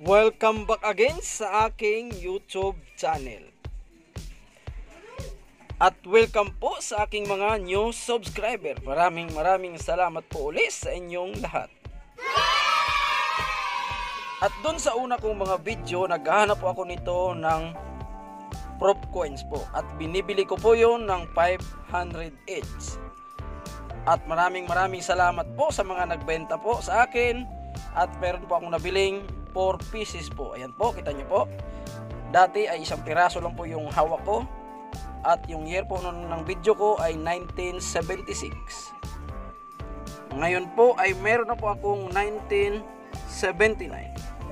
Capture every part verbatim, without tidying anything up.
Welcome back again sa aking YouTube channel. At welcome po sa aking mga new subscriber. Maraming maraming salamat po ulit sa inyong lahat. At doon sa una kong mga video, naghahanap po ako nito ng prop coins po. At binibili ko po yon ng five hundred each. At maraming maraming salamat po sa mga nagbenta po sa akin. At meron po akong nabiling four pieces po. Ayan po, kita nyo po. Dati ay isang piraso lang po yung hawak ko. At yung year po nun ng video ko ay nineteen seventy-six. Ngayon po ay meron na po akong nineteen seventy-nine.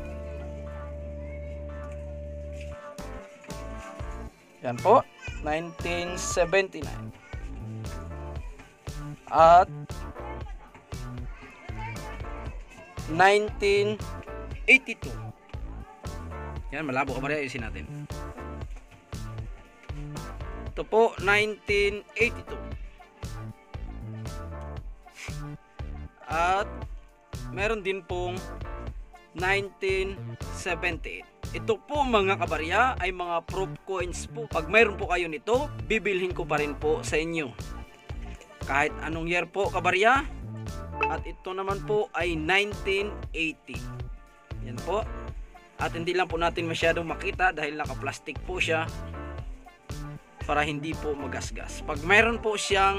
Yan po, nineteen seventy-nine. At nineteen eighty-two. Yan, malabo ka ba rin? Ayusin natin. Ito po, nineteen eighty-two. At meron din pong nineteen seventy-eight. Ito po mga kabarya ay mga proof coins po. Pag mayroon po kayo nito, bibilhin ko pa rin po sa inyo. Kahit anong year po kabarya. At ito naman po ay nineteen eighty. Yan po. At hindi lang po natin masyadong makita dahil naka-plastic po siya para hindi po magasgas. Pag mayroon po siyang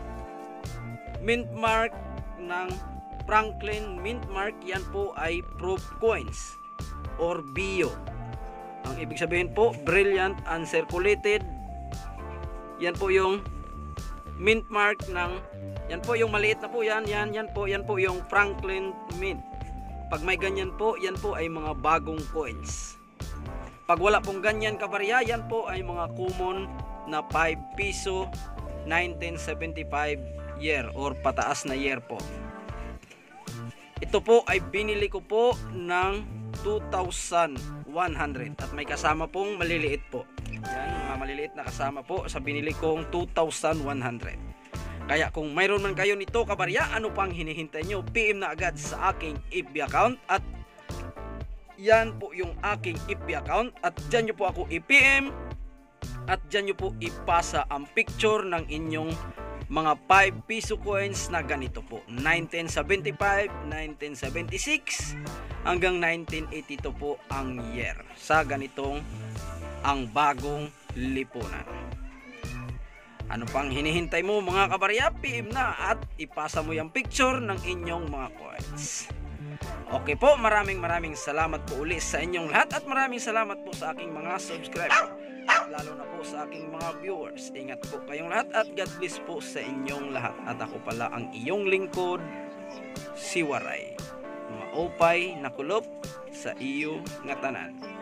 mint mark ng Franklin mint mark, yan po ay proof coins or B I O. Ang ibig sabihin po, brilliant uncirculated. Yan po yung mint mark ng, yan po yung maliit na po yan, yan, yan po, yan po yung Franklin mint. Pag may ganyan po, yan po ay mga bagong coins. Pag wala pong ganyan kabarya, yan po ay mga common na five piso nineteen seventy-five year or pataas na year po. Ito po ay binili ko po ng two thousand one hundred at may kasama pong maliliit po. Yan, mga maliliit na kasama po sa binili kong two thousand one hundred. Kaya kung mayroon man kayo nito kabarya, ano pang hinihintay nyo? P M na agad sa aking F B account at yan po yung aking F B account at dyan nyo po ako i-P M at dyan nyo po ipasa ang picture ng inyong mga five piso coins na ganito po. nineteen seventy-five, nineteen seventy-six hanggang nineteen eighty-two po ang year sa ganitong ang bagong lipunan. Ano pang hinihintay mo mga kabarya? P M na at ipasa mo yung picture ng inyong mga coins. Okay po, maraming maraming salamat po ulit sa inyong lahat at maraming salamat po sa aking mga subscriber. Lalo na po sa aking mga viewers. Ingat po kayong lahat at God bless po sa inyong lahat. At ako pala ang iyong lingkod, si Waray. Maupay na kulop sa iyo nga tanan.